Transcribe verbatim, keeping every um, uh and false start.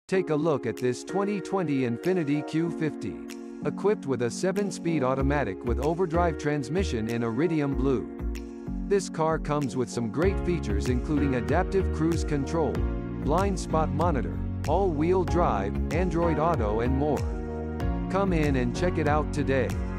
Take a look at this twenty twenty Infiniti Q fifty. Equipped with a seven-speed automatic with overdrive transmission in Iridium Blue. This car comes with some great features including adaptive cruise control, blind spot monitor, all-wheel drive, Android Auto and more. Come in and check it out today.